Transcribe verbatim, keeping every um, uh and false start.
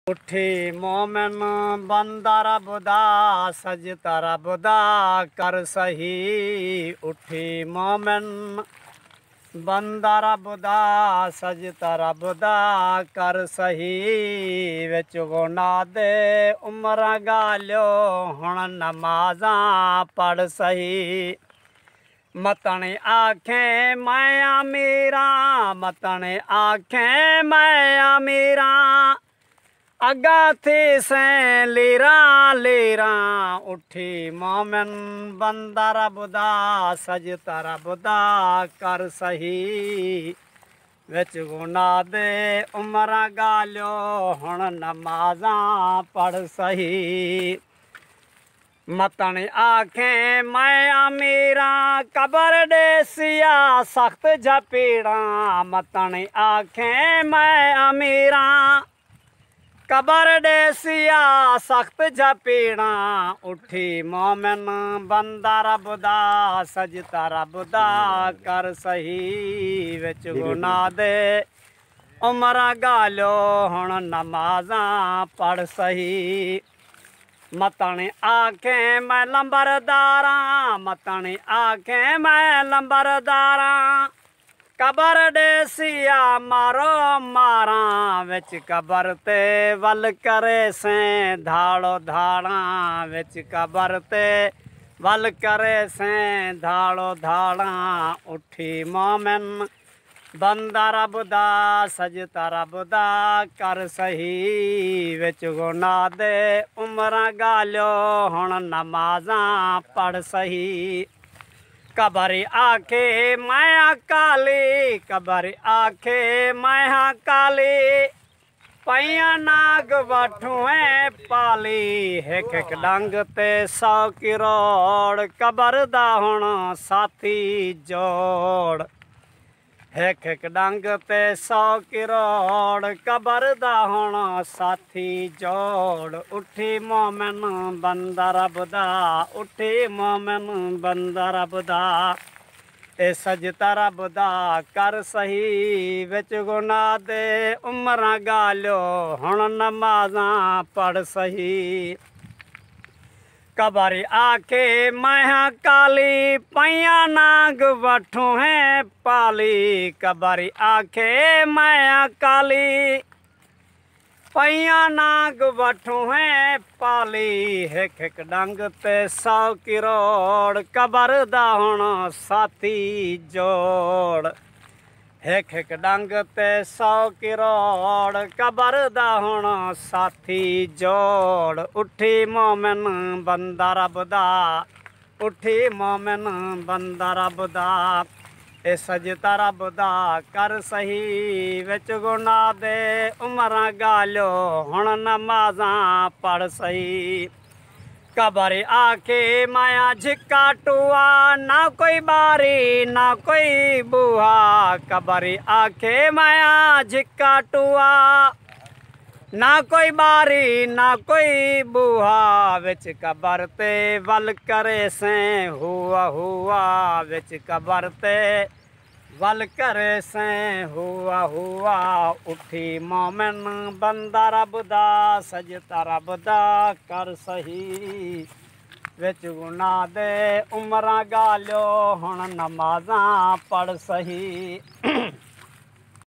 उठी मोमिन बंदा रब दा सजदा रब दा कर सही। उठी मोमिन बंदा रब दा सजदा रब दा कर सही। विच गुनाह दे उमर गालियो हुण नमाज़ां पढ़ सही। मतन आखें मैं अमीरा मतन आखें मैं अमीरा अगा थी सें लीरा लीरा। उठी मोमिन बंदा रब दा सजदा रब दा कर सही। विच गुनाह दे उमर गालियो हुण नमाज़ां पढ़ सही। मतन आखें मैं अमीरा कबर डेसिया सख्त झपीड़ा। मतन आखें मैं अमीरा कबर डेसिया सख्त झपीड़ा। उठी मोमिन बंदा रब दा सजदा रब दा कर सही। विच गुनाह दे उमर गालियो हुण नमाज़ां पढ़ सही। मतन आखें मैं लंबरदारा मतन आखें मैं लंबरदारा कबर डेसिया मारो मारा। विच कबर ते वल करे सें धाड़ो धाड़ा। विच कबर ते वल करे सें धाड़ो धाड़ा। उठी मोमिन बंदा रब दा सजदा रब दा कर सही। विच गुनाह दे उमर गालियो हुण नमाज़ां पढ़ सही। कबर आखे मैं अकाली कबर आखे मैं अकाली पईयां नाग वठूं पाली। हिक हिक डंग ते सौ किरोड़ कबर दा हुण साथी जोड़। हिक हिक डंग ते सौ किरोड़ कबर दा हुण साथी जोड़। उठी मोमिन बंदा रब दा उठी मोमिन बंदा रब दा ए सजदा रब दा कर सही। विच गुनाह दे उमर गालियो हुण नमाज़ां पढ़ सही। कबर आखे मैं काली पईयां नाग वठूं हैं पाली। कबर आखे मैं काली पईयां नाग वठूं हैं पाली। हिक हिक डंग ते सौ किरोड़ कबर दा हुण साथी जोड़। हिक हिक डंग ते सौ किरोड़ कबर दा हुण साथी जोड़। उठी मोमिन बंदा रब दा उठी मोमिन बंदा रब दा ए सजदा रब दा कर सही। विच गुनाह दे उमर गालियो हुण नमाज़ां पढ़ सही। कबर आखे माया झिका टूआ ना कोई बारी ना कोई बूहा। कबर आखे माया झिका टूआ ना कोई बारी ना कोई बूहा। विच कबर ते वल करे सें हुआ हुआ। विच कबर ते वल करे सें हुआ हुआ। उठी मोमिन बंदा रब दा सजदा रब दा कर सही। विच गुनाह दे उमर गालियो हुण नमाज़ां पढ़ सही।